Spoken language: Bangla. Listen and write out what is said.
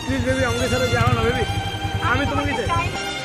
প্লিজ বেবি আমাকে সাথে যাও না বেবি আমি তোমাকে চাই